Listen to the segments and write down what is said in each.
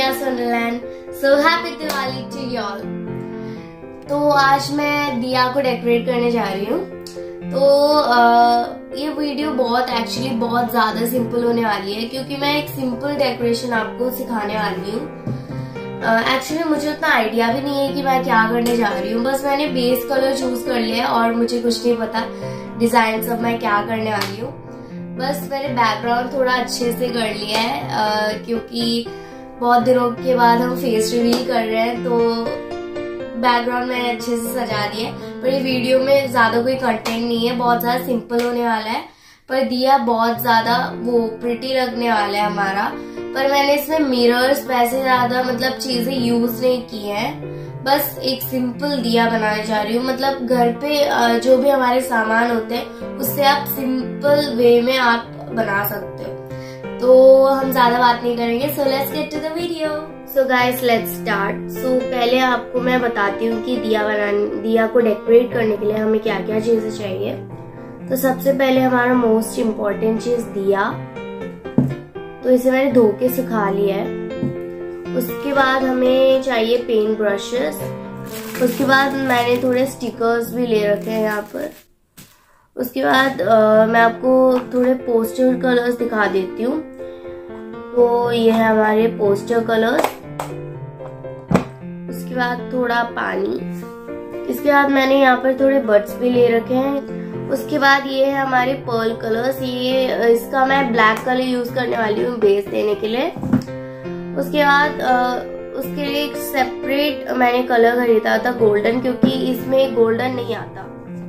Diya Sunderland. So happy Diwali to y'all. तो आज मैं दिया को डेकोरेट करने जा रही हूँ। तो ये वीडियो बहुत ज़्यादा सिंपल होने वाली है क्योंकि मैं एक सिंपल डेकोरेशन आपको सिखाने वाली हूँ। एक्चुअली मुझे उतना आइडिया भी नहीं है कि मैं क्या करने जा रही हूँ, बस मैंने बेस कलर चूज कर लिया और मुझे कुछ नहीं पता डिजाइन सब मैं क्या करने वाली हूँ। बस मैंने बैकग्राउंड थोड़ा अच्छे से कर लिया है क्योंकि बहुत दिनों के बाद हम फेस रिवील कर रहे हैं, तो बैकग्राउंड मैंने अच्छे से सजा दिया है। पर ये वीडियो में ज्यादा कोई कंटेंट नहीं है, बहुत ज्यादा सिंपल होने वाला है, पर दिया बहुत ज्यादा वो प्रिटी लगने वाला है हमारा। पर मैंने इसमें मिरर्स वैसे ज्यादा मतलब चीजें यूज नहीं की हैं, बस एक सिंपल दिया बनाने जा रही हूँ। मतलब घर पे जो भी हमारे सामान होते हैं उससे आप सिंपल वे में आप बना सकते हो। तो हम ज्यादा बात नहीं करेंगे, so let's get to the video. So guys let's start. So पहले आपको मैं बताती हूँ कि दिया को डेकोरेट करने के लिए हमें क्या क्या चीजें चाहिए। तो सबसे पहले हमारा मोस्ट इम्पोर्टेंट चीज दिया, तो इसे मैंने धो के सुखा लिया है। उसके बाद हमें चाहिए पेंट ब्रशेस। उसके बाद मैंने थोड़े स्टिकर्स भी ले रखे हैं यहाँ पर। उसके बाद मैं आपको थोड़े पोस्टर कलर्स दिखा देती हूँ। तो ये है हमारे पोस्टर कलर्स। उसके बाद थोड़ा पानी। इसके बाद मैंने यहाँ पर थोड़े बड्स भी ले रखे हैं। उसके बाद ये है हमारे पर्ल कलर्स। ये इसका मैं ब्लैक कलर यूज करने वाली हूँ बेस देने के लिए। उसके बाद उसके लिए एक सेपरेट मैंने कलर खरीदा था गोल्डन, क्योंकि इसमें गोल्डन नहीं आता।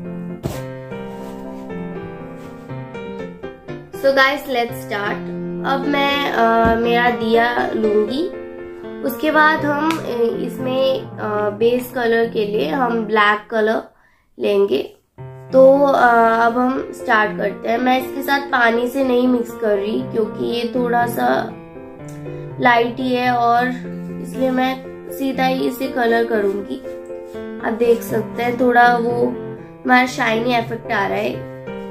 So guys let's start. अब मैं मेरा दिया लूंगी। उसके बाद हम इसमें बेस कलर के लिए हम ब्लैक कलर लेंगे। तो अब हम स्टार्ट करते हैं। मैं इसके साथ पानी से नहीं मिक्स कर रही क्योंकि ये थोड़ा सा लाइट ही है और इसलिए मैं सीधा ही इसे कलर करूंगी। आप देख सकते हैं थोड़ा वो हमारा शाइनी इफेक्ट आ रहा है।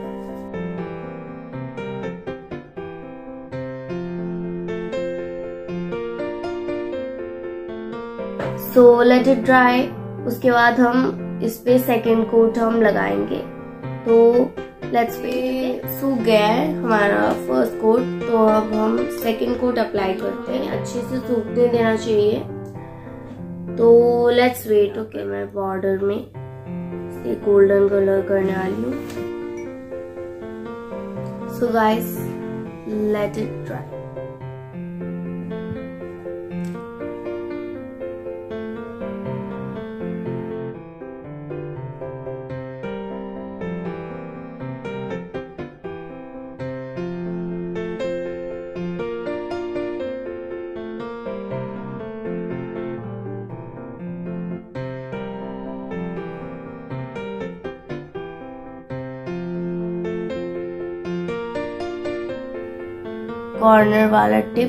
So let it dry. उसके बाद हम इस पे सेकेंड कोट हम लगाएंगे। तो लेट्स सूख गया है हमारा फर्स्ट कोट, तो अब हम सेकेंड कोट अप्लाई करते हैं। अच्छे से सूखने देना चाहिए। तो लेट्स वेट। ओके, मैं बॉर्डर में से गोल्डन कलर करने वाली हूँ। So guys let it dry. Corner वाला टिप।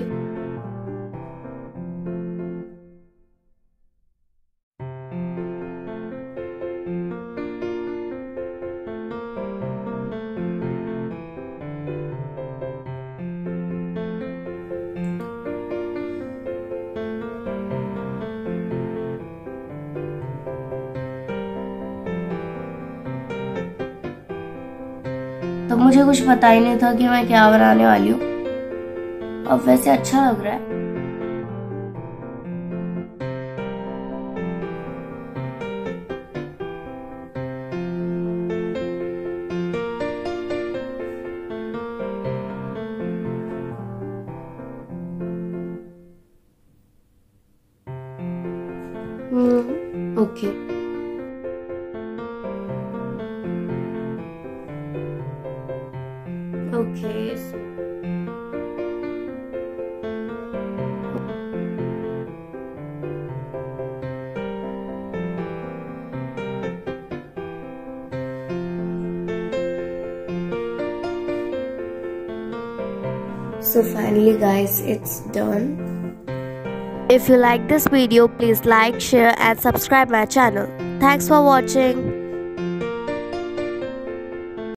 तब मुझे कुछ पता ही नहीं था कि मैं क्या बनाने वाली हूँ। अब वैसे अच्छा लग रहा है। Okay. Okay So finally guys, it's done. If you like this video, please like, share and subscribe my channel. Thanks for watching.